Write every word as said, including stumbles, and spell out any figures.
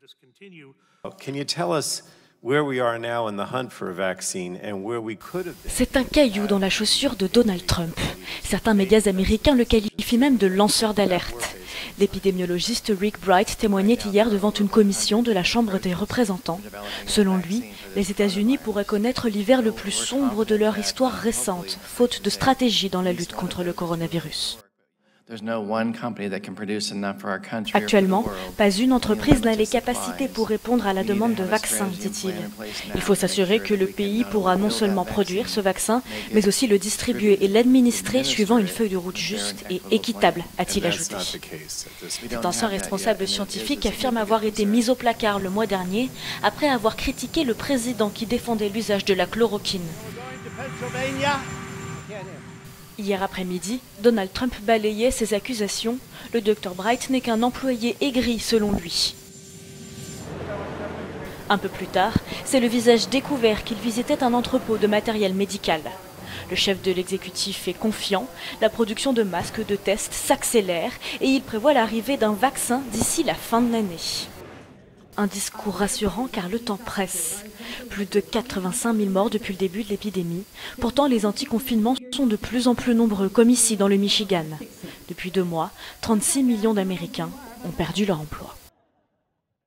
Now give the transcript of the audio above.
C'est un caillou dans la chaussure de Donald Trump. Certains médias américains le qualifient même de lanceur d'alerte. L'épidémiologiste Rick Bright témoignait hier devant une commission de la Chambre des représentants. Selon lui, les États-Unis pourraient connaître l'hiver le plus sombre de leur histoire récente, faute de stratégie dans la lutte contre le coronavirus. Actuellement, pas une entreprise n'a les capacités pour répondre à la demande de vaccins, dit-il. Il faut s'assurer que le pays pourra non seulement produire ce vaccin, mais aussi le distribuer et l'administrer suivant une feuille de route juste et équitable, a-t-il ajouté. Cet ancien responsable scientifique affirme avoir été mis au placard le mois dernier après avoir critiqué le président qui défendait l'usage de la chloroquine. Hier après-midi, Donald Trump balayait ses accusations. Le docteur Bright n'est qu'un employé aigri selon lui. Un peu plus tard, c'est le visage découvert qu'il visitait un entrepôt de matériel médical. Le chef de l'exécutif est confiant, la production de masques de tests s'accélère et il prévoit l'arrivée d'un vaccin d'ici la fin de l'année. Un discours rassurant car le temps presse. Plus de quatre-vingt-cinq mille morts depuis le début de l'épidémie. Pourtant, les anti-confinements sont de plus en plus nombreux, comme ici dans le Michigan. Depuis deux mois, trente-six millions d'Américains ont perdu leur emploi.